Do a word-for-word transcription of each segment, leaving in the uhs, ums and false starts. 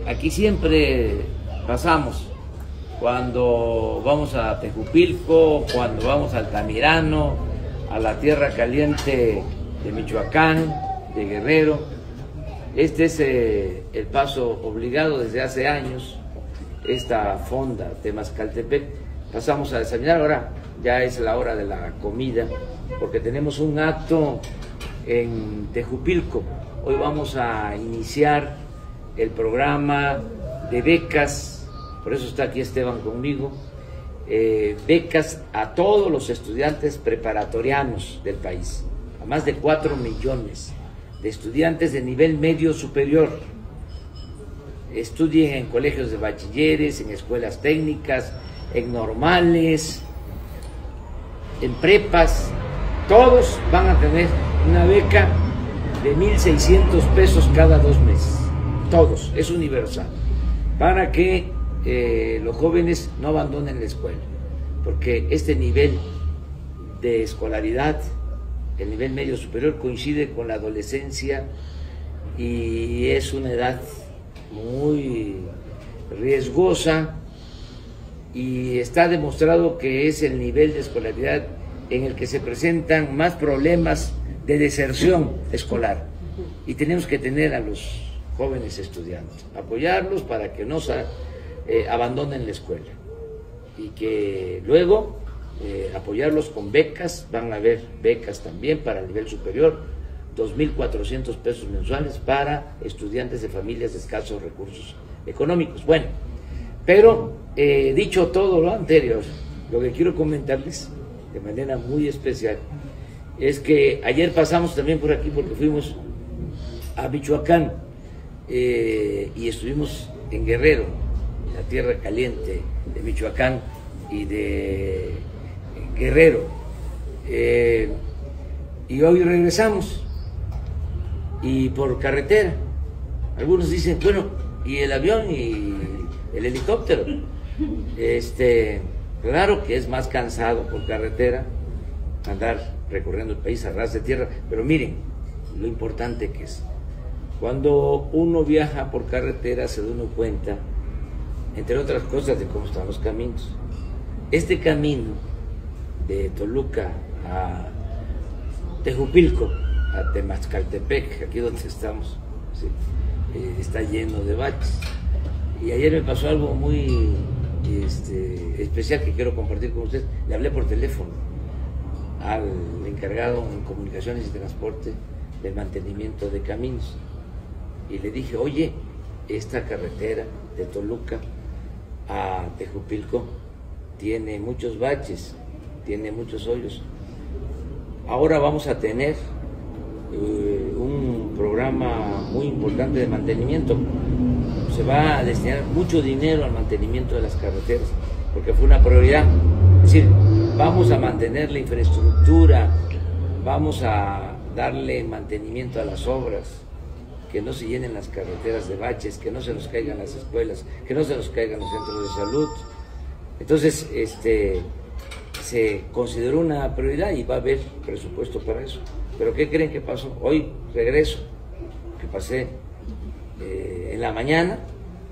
aquí siempre pasamos, cuando vamos a Tejupilco, cuando vamos a Altamirano, a la Tierra Caliente de Michoacán, de Guerrero. Este es eh, el paso obligado desde hace años, esta fonda Temazcaltepec. Pasamos a desayunar, ahora ya es la hora de la comida, porque tenemos un acto en Tejupilco. Hoy vamos a iniciar el programa de becas, por eso está aquí Esteban conmigo, eh, becas a todos los estudiantes preparatorianos del país, a más de cuatro millones de estudiantes de nivel medio superior. Estudien en colegios de bachilleres, en escuelas técnicas, en normales, en prepas, todos van a tener una beca de mil seiscientos pesos cada dos meses, todos, es universal, para que eh, los jóvenes no abandonen la escuela, porque este nivel de escolaridad, el nivel medio superior, coincide con la adolescencia y es una edad muy riesgosa, y está demostrado que es el nivel de escolaridad en el que se presentan más problemas de deserción escolar, y tenemos que tener a los jóvenes estudiantes, apoyarlos para que no eh, abandonen la escuela, y que luego eh, apoyarlos con becas. Van a haber becas también para el nivel superior, dos mil cuatrocientos pesos mensuales para estudiantes de familias de escasos recursos económicos. Bueno, pero eh, dicho todo lo anterior, lo que quiero comentarles de manera muy especial es que ayer pasamos también por aquí porque fuimos a Michoacán eh, y estuvimos en Guerrero, en la Tierra Caliente de Michoacán y de Guerrero, eh, y hoy regresamos y por carretera. Algunos dicen, bueno, y el avión y el helicóptero, este, claro que es más cansado por carretera andar recorriendo el país a ras de tierra, pero miren lo importante que es. Cuando uno viaja por carretera se da uno cuenta, entre otras cosas, de cómo están los caminos. Este camino de Toluca a Tejupilco, a Temazcaltepec, aquí donde estamos, ¿sí? eh, está lleno de baches. Y ayer me pasó algo muy este, especial que quiero compartir con ustedes. Le hablé por teléfono al encargado en comunicaciones y transporte del mantenimiento de caminos y le dije, oye, esta carretera de Toluca a Tejupilco tiene muchos baches, tiene muchos hoyos. Ahora vamos a tener eh, un programa muy importante de mantenimiento. Se va a destinar mucho dinero al mantenimiento de las carreteras, porque fue una prioridad. Es decir, vamos a mantener la infraestructura, vamos a darle mantenimiento a las obras, que no se llenen las carreteras de baches, que no se nos caigan las escuelas, que no se nos caigan los centros de salud. Entonces, este, se consideró una prioridad y va a haber presupuesto para eso. ¿Pero qué creen que pasó? Hoy regreso, que pasé eh, en la mañana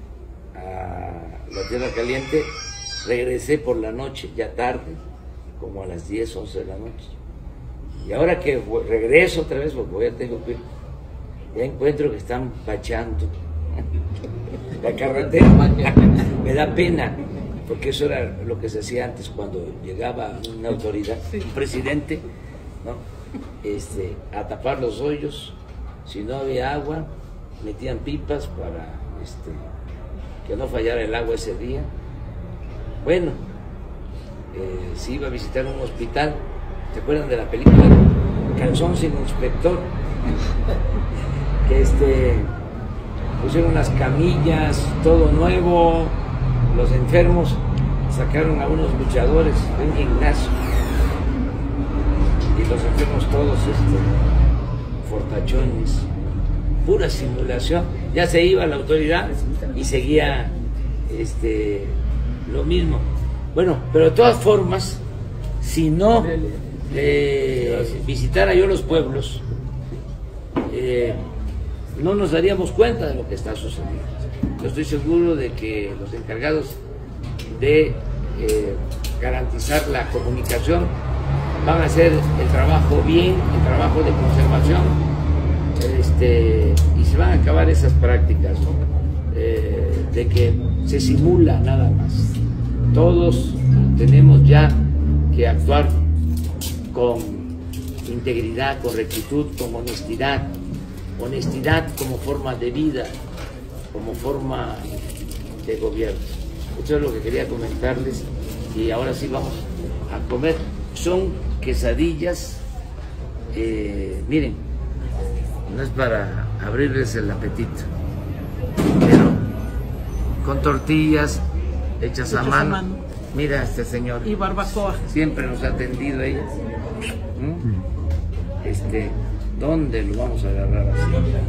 a la Tierra Caliente, regresé por la noche, ya tarde, como a las diez, once de la noche. Y ahora que regreso otra vez, porque voy a Tejupilco, ya encuentro que están bacheando la carretera. Me da pena, porque eso era lo que se hacía antes cuando llegaba una autoridad, un presidente, ¿no? Este, a tapar los hoyos. Si no había agua, metían pipas para este, que no fallara el agua ese día. Bueno, eh, si iba a visitar un hospital, ¿se acuerdan de la película Calzón sin inspector? Que este, pusieron las camillas, todo nuevo, los enfermos sacaron a unos luchadores de un gimnasio y los enfermos todos este, fortachones, pura simulación. Ya se iba la autoridad y seguía este, lo mismo. Bueno, pero de todas formas, si no eh, visitara yo los pueblos, eh, no nos daríamos cuenta de lo que está sucediendo. Yo estoy seguro de que los encargados de eh, garantizar la comunicación van a hacer el trabajo bien, el trabajo de conservación, este, y se van a acabar esas prácticas, ¿no? eh, de que se simula nada más. Todos tenemos ya que actuar con integridad, con rectitud, con honestidad, honestidad como forma de vida, como forma de gobierno. Eso es lo que quería comentarles y ahora sí vamos a comer. Son quesadillas, eh, miren, no es para abrirles el apetito, pero con tortillas hechas, hechas a, mano. a mano. Mira este señor. Y barbacoa. Siempre nos ha atendido ella. ¿Mm? Este, ¿dónde lo vamos a agarrar así?